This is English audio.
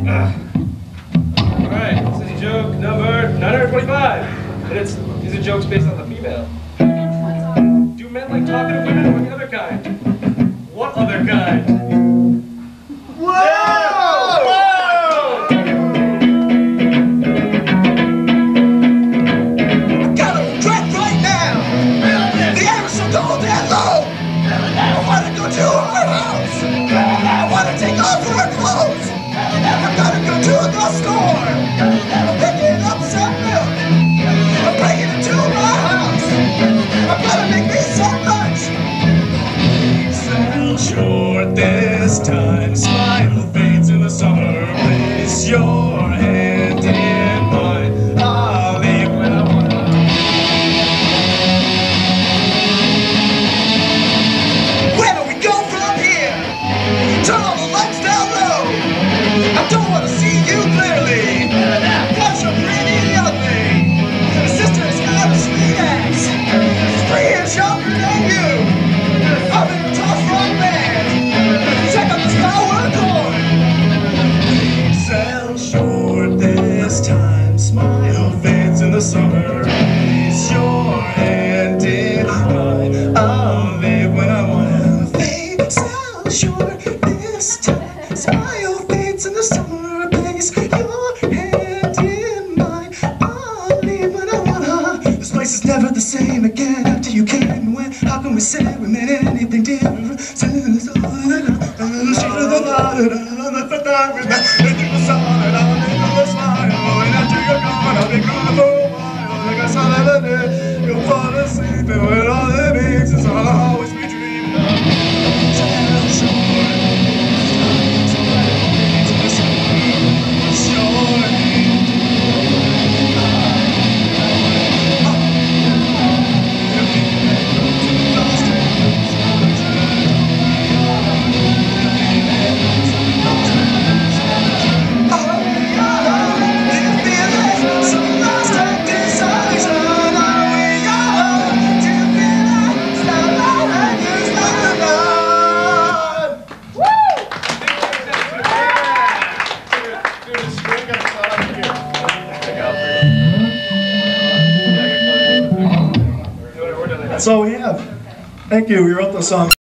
Alright, this is joke number 925. And these are jokes based on the female. Do men like talking to women or the other kind? What other kind? Whoa! Whoa! I got a drink right now! The air is so cold and low! I wanna go to her house! I wanna take off her clothes! I'm gonna go to the store! I'm picking up some milk! I'm bringing it to my house! I'm gonna make me some lunch! Fell short this time, smile fades in the summer. Place your hand in mine. I'll leave when I wanna. Where do we go from here? Turn all the lights down low! I don't want to see you clearly, cause you're pretty ugly. Your sister's got a sweet ass. She's 3 years younger than you. I'm in a tough rock band. Check out this power chord. Fell short this time, smile fades in the summer. Place your hand in mine. I'll leave when I wanna. Fell short this time. Smile fades in the summer. Place your hand in mine. I'll leave when I wanna. This place is never the same again after you came and went. How can we say we made anything different? You'll fall asleep and when all it means is I'll always be dreaming That's all we have. Thank you. We wrote the song.